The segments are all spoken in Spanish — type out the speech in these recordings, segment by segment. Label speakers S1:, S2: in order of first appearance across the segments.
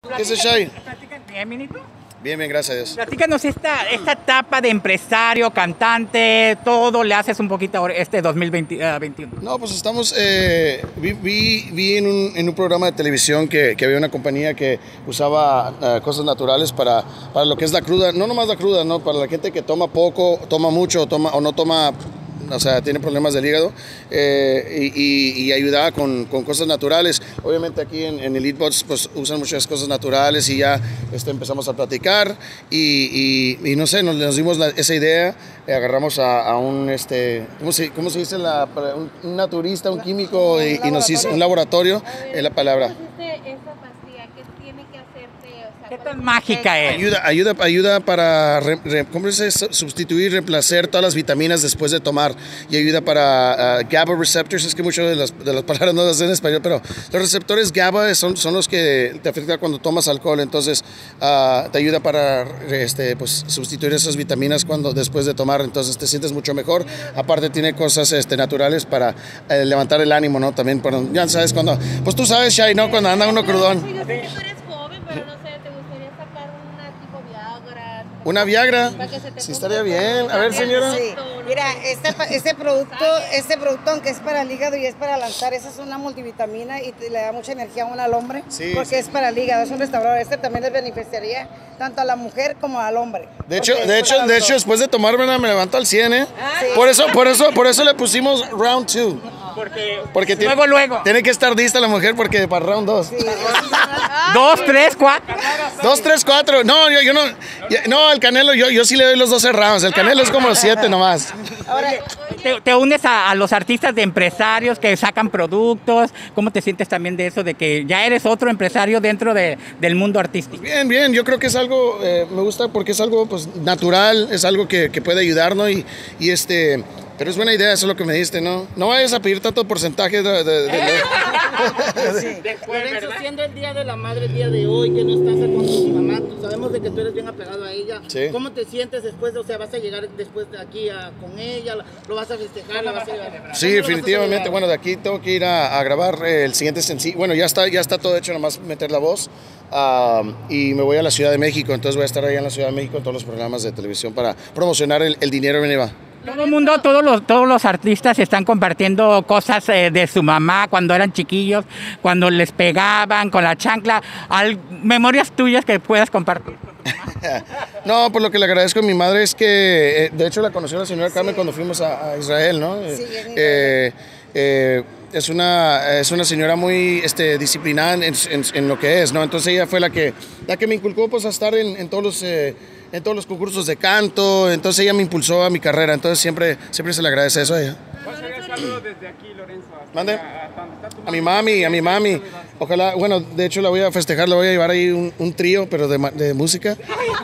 S1: ¿Qué es el Shai?
S2: Bien, Minito.
S1: Bien, bien, gracias a Dios.
S2: Platícanos esta etapa de empresario, cantante, todo le haces un poquito ahora este 2021.
S1: No, pues estamos, vi en un programa de televisión que había una compañía que usaba cosas naturales para lo que es la cruda, no nomás la cruda, no, para la gente que toma poco, toma mucho o no toma, o sea, tiene problemas del hígado, y ayudaba con cosas naturales. Obviamente aquí en Elite Bots pues usan muchas cosas naturales y ya empezamos a platicar y no sé, nos dimos esa idea, agarramos a un, ¿cómo se dice? Un naturista, un químico y nos hizo un laboratorio, es la palabra.
S2: ¿Qué tan mágica es?
S1: Ayuda para sustituir, reemplazar todas las vitaminas después de tomar, y ayuda para GABA receptors. Es que muchas de las palabras no las sé en español, pero los receptores GABA son los que te afectan cuando tomas alcohol. Entonces te ayuda para pues, sustituir esas vitaminas después de tomar. Entonces te sientes mucho mejor. Aparte tiene cosas naturales para levantar el ánimo, ¿no? También, ya sabes, pues tú sabes, Shai, ¿no? Cuando anda uno crudón.
S3: Sí, yo sé que tú eres joven, pero no sé, ¿te gustaría sacar una tipo Viagra?
S1: ¿Una Viagra? Sí, estaría bien. A ver, señora.
S4: Sí. Mira, este producto, aunque es para el hígado y es para lanzar, esa es una multivitamina y le da mucha energía a uno al hombre,
S1: sí,
S4: porque
S1: sí.
S4: Es para el hígado, es un restaurador. Este también les beneficiaría tanto a la mujer como al hombre.
S1: De hecho, después de tomármela me levanto al 100, ¿eh?
S4: Sí.
S1: Por eso le pusimos round 2. Porque
S2: luego.
S1: Tiene que estar lista la mujer porque para round 2.
S4: Sí.
S2: 2, 3, 4.
S1: 2, 3, 4. No, yo no. No, el Canelo, yo sí le doy los 12 rounds. El Canelo es como 7 nomás.
S4: Ahora,
S2: Te unes a los artistas de empresarios que sacan productos. ¿Cómo te sientes también de eso, de que ya eres otro empresario dentro del mundo artístico?
S1: Bien, bien. Yo creo que es algo, me gusta porque es algo pues natural, es algo que puede ayudarnos pero es buena idea, eso es lo que me diste, ¿no? No vayas a pedir tanto porcentaje
S5: Lorenzo, siendo el Día de la Madre, el día de hoy, que no estás con tu mamá, sabemos de que tú eres bien apegado a ella.
S1: Sí.
S5: ¿Cómo te sientes después? O sea, ¿vas a llegar después de aquí con ella? ¿Lo vas a festejar? ¿La vas a llevar?
S1: Sí, definitivamente. Bueno, de aquí tengo que ir a grabar el siguiente sencillo. Bueno, ya está todo hecho, nomás meter la voz. Y me voy a la Ciudad de México, entonces voy a estar allá en la Ciudad de México en todos los programas de televisión para promocionar el dinero que me va.
S2: Todo el mundo, todos los artistas están compartiendo cosas de su mamá cuando eran chiquillos, cuando les pegaban con la chancla. Memorias tuyas que puedas compartir con tu mamá.
S1: No, por lo que le agradezco a mi madre es que, de hecho, la conoció la señora Carmen cuando fuimos a Israel, ¿no?
S4: Sí,
S1: es una señora muy disciplinada en lo que es, ¿no? Entonces ella fue la que me inculcó pues a estar en todos los concursos de canto. Entonces ella me impulsó a mi carrera, entonces siempre se le agradece eso a ella.
S6: ¿Cuál sería el saludo desde aquí, Lorenzo?
S1: ¿Mande? A mi mami. Ojalá, bueno, de hecho la voy a festejar, la voy a llevar ahí un trío, pero de música.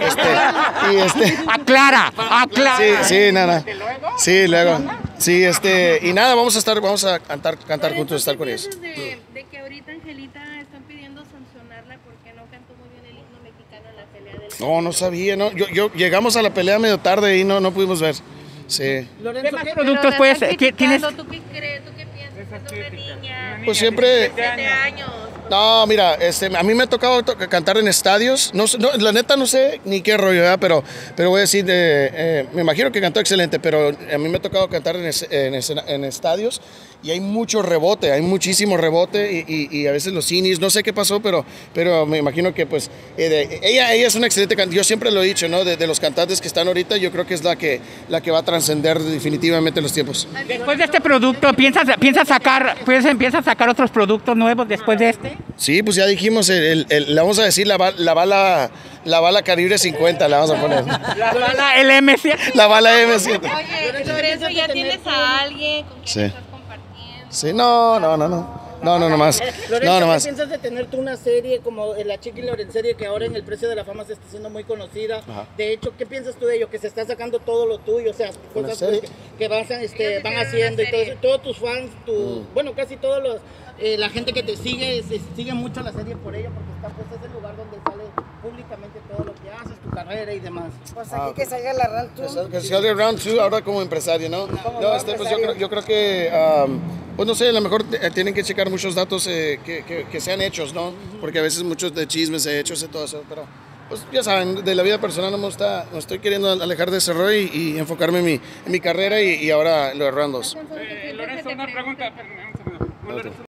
S2: Aclara.
S1: Sí, nada. Sí, luego. Sí, y nada, vamos a cantar juntos, estar con ellos.
S3: De que ahorita Angelita están pidiendo sancionarla porque no cantó muy bien el himno mexicano en la pelea del...
S1: No sabía, no. Yo llegamos a la pelea medio tarde y no pudimos ver. Sí.
S5: Lorenzo,
S2: ¿Qué más
S5: ¿qué?
S2: productos puedes? ¿Tienes?
S3: ¿Tú qué crees? ¿Tú qué piensas? Siendo una niña,
S1: Pues siempre.
S3: 7 años.
S1: No, mira, a mí me ha tocado cantar en estadios. No, la neta no sé ni qué rollo, ¿verdad? Pero voy a decir, me imagino que cantó excelente, pero a mí me ha tocado cantar en estadios y hay mucho rebote, hay muchísimo rebote y a veces los cinis, no sé qué pasó, pero me imagino que pues ella es una excelente cantante. Yo siempre lo he dicho, ¿no? De los cantantes que están ahorita, yo creo que es la que va a trascender definitivamente los tiempos.
S2: Después de este producto, ¿piensas sacar otros productos nuevos después de este?
S1: Sí, pues ya dijimos, le vamos a decir la bala calibre 50, la vamos a poner.
S2: La bala LM7.
S1: La bala M7.
S3: Oye, Lorenzo, ¿ya tienes a alguien con quien
S1: Sí.
S3: estás compartiendo?
S1: Sí, no más.
S5: Lorenzo,
S1: No
S5: ¿qué
S1: más.
S5: piensas de tener tú una serie como La Chiqui Lorenzerie, que ahora en el Precio de la Fama se está haciendo muy conocida?
S1: Ajá.
S5: De hecho, ¿qué piensas tú de ello? Que se está sacando todo lo tuyo, o sea, cosas
S1: serie?
S5: que van haciendo y todo,
S3: serie.
S5: todos tus fans, bueno, casi todos los la gente que te sigue, sigue mucho la serie por ello, porque está, pues, es el lugar donde sale públicamente todo lo que haces, tu carrera y demás.
S4: Pues aquí que salga la Round 2.
S1: Que salga el Round 2 ahora como empresario, ¿no? Pues yo creo que, pues no sé, a lo mejor tienen que checar muchos datos que sean hechos, ¿no? Porque a veces muchos de chismes hechos y todo eso, pero pues ya saben, de la vida personal no estoy queriendo alejar de ese rol y enfocarme en mi carrera y ahora lo de Round 2.
S6: Lorenzo, una pregunta.